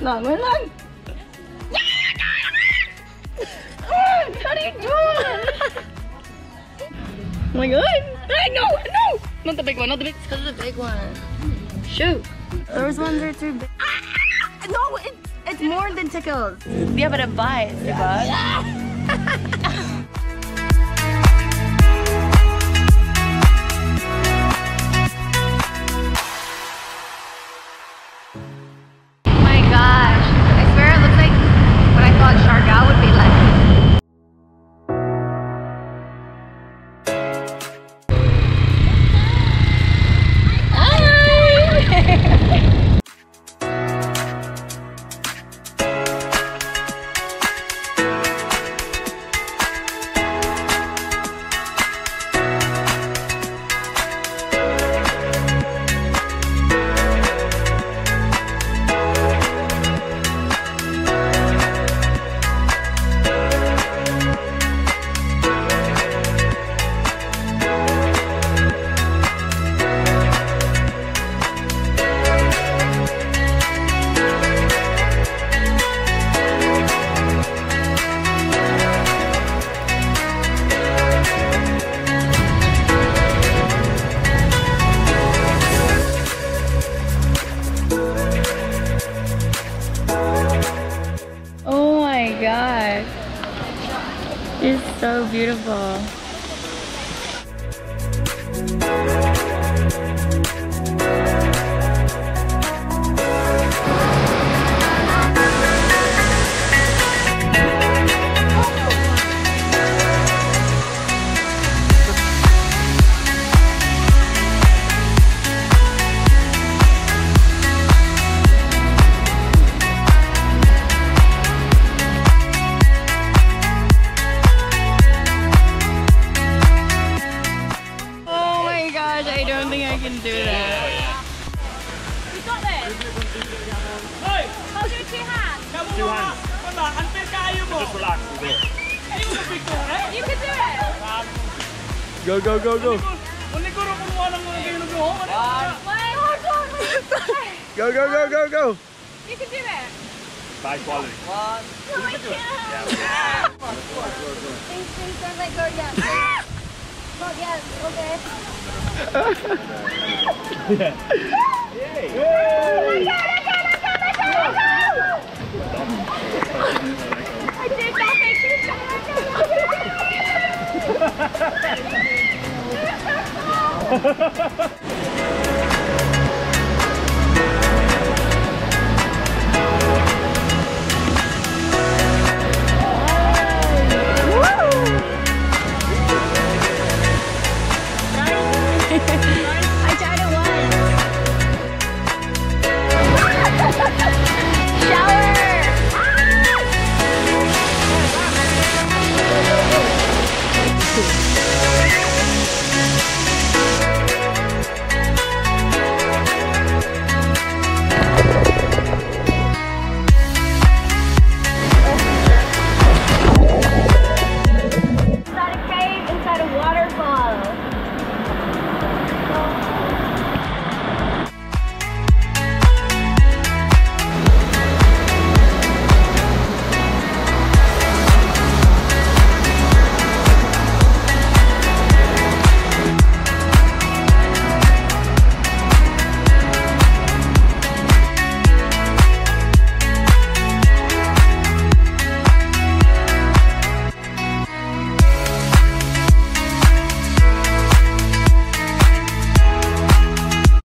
lang, wait lang. What are you doing? Oh my god. Hey, no, no. Not the big one, not the big. It's because of the big one. Shoot. Those ones are too big. No, it's more than tickles. Yeah, but it bites, diba? It's so beautiful. I don't think I can do that. You got this? Hey! Hold it with two hands. Two hands. Just relax. You can do it. Go, go, go, go. Go, go, go, go, go. You can do it. Bad quality. No, I can't. Yeah. Things are like gorgeous. Oh, yes, okay. Yeah. Yay! I did not make this.